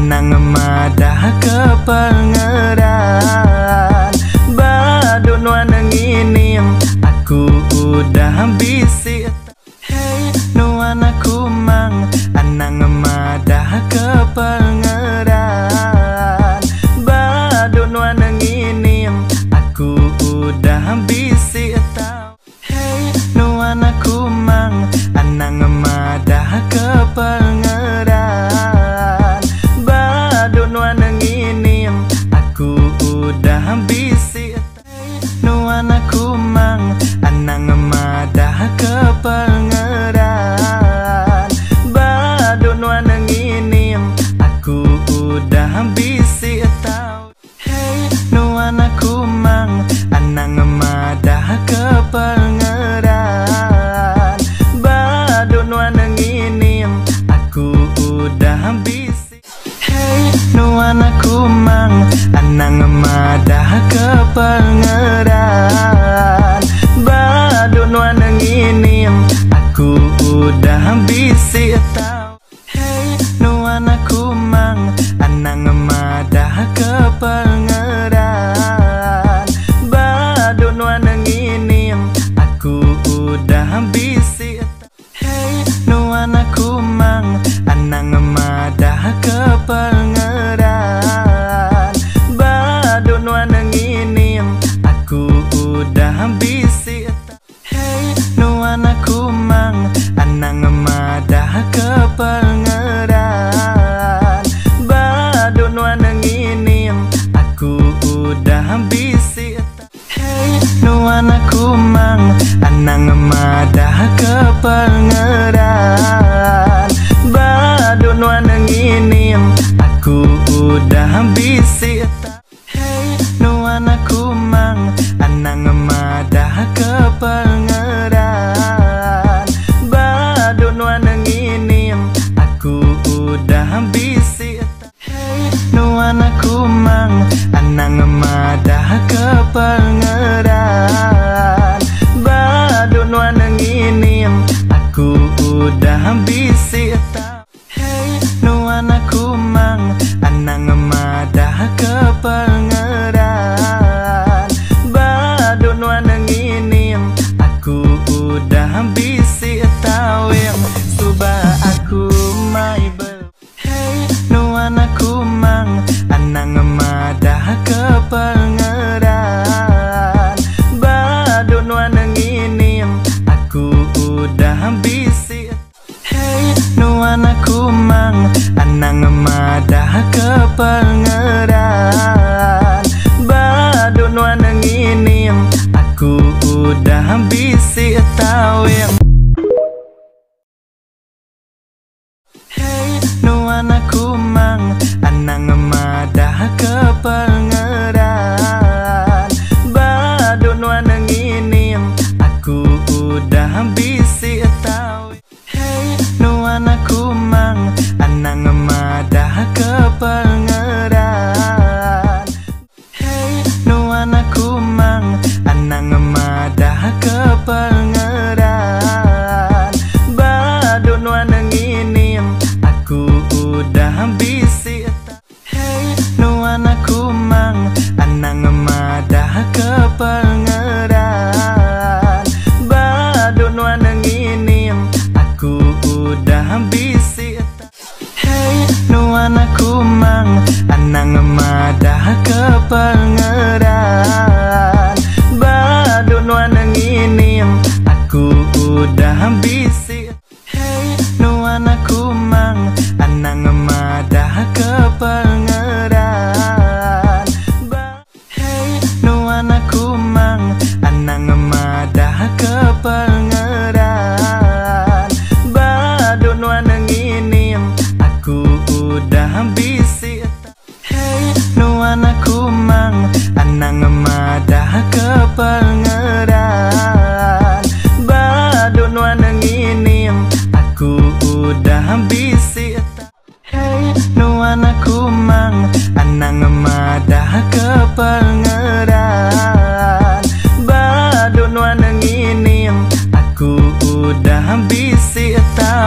anang madah kepengeran. Badun waneng ini aku udah bisi. Hey nuan aku mang anang madah kepengeran. Badun waneng ini aku udah bisi. Hey nuan aku mang anang madah kepengeran. Badun waneng ini aku udah bisi. Nuan aku mang anang madah kepengeran. Badun waneng ini aku udah bisi. Hey nuan aku mang anang madah kepengeran. Badun waneng ini aku udah bisi. Hey nuan aku mang anang madah kepengeran. Badun waneng ini aku udah bisi. Hey nuan aku mang anang madah kepengeran. Badun waneng ini aku udah bisi. Hey nuan aku mang anang madah kepengeran. Badun waneng ini aku udah bisi. Hey nuan aku mang anang madah kepengeran. Badun waneng ini aku udah bisi. Hey nuan aku mang anang madah kepengeran. Badun waneng ini aku udah bisi. Hey nuan aku mang anang madah kepengeran. Badun waneng ini aku udah bisi. Hey nuan aku mang anang madah kepengeran. Badun waneng ini aku udah bisi. Hey nuan aku mang anang madah kepengeran. Badun waneng ini aku udah bisi. Tawing suba aku mai bel. Hey nuan aku mang anang madah kepengeran. Badun waneng ini aku udah bisi. Hey nuan aku mang anang madah kepengeran. Badun waneng ini aku udah bisi. Tawing hey nuan aku mang anang madah kepengeran. Badun waneng ini aku udah bisi. Hey nuan aku mang anang madah kepengeran. Hey nuan aku mang anang madah kepengeran. Badun waneng ini aku udah bisi. Hey nuan aku mang anang madah kepengeran. Badun waneng ini aku udah bisi. Hey nuan aku mang anang madah kepengeran. Badun waneng ini aku udah bisi. Hey nuan aku mang anang madah kepengeran. Hey nuan aku mang anang madah kepengeran. Badun waneng ini aku udah bisi. Hey nuan aku mang anang madah kepengeran. Badun waneng ini aku udah bisi. Hey nuan aku mang anang madah kepengeran. Badun waneng ini aku udah bisi.